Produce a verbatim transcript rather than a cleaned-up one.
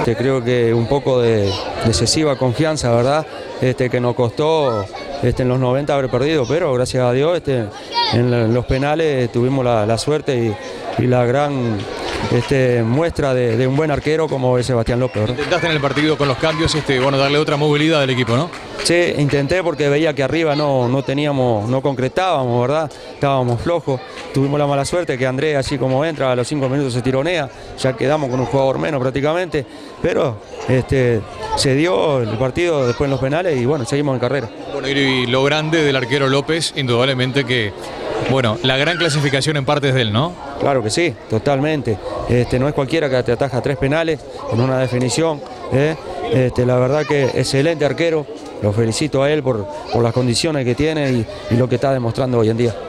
Este, creo que un poco de, de excesiva confianza, ¿verdad? Este, que nos costó este, en los noventa haber perdido, pero gracias a Dios este, en, la, en los penales tuvimos la, la suerte y, y la gran este, muestra de, de un buen arquero como es Sebastián López, ¿verdad? Intentaste en el partido con los cambios este, bueno, darle otra movilidad al equipo, ¿no? Sí, intenté porque veía que arriba no, no teníamos, no concretábamos, ¿verdad? Estábamos flojos. Tuvimos la mala suerte que Andrés, así como entra, a los cinco minutos se tironea, ya quedamos con un jugador menos prácticamente, pero este, se dio el partido después en los penales y bueno, seguimos en carrera. Bueno, y lo grande del arquero López, indudablemente que, bueno, la gran clasificación en parte es de él, ¿no? Claro que sí, totalmente. Este, no es cualquiera que te ataja tres penales en una definición. ¿eh? Este, la verdad que excelente arquero, lo felicito a él por, por las condiciones que tiene y, y lo que está demostrando hoy en día.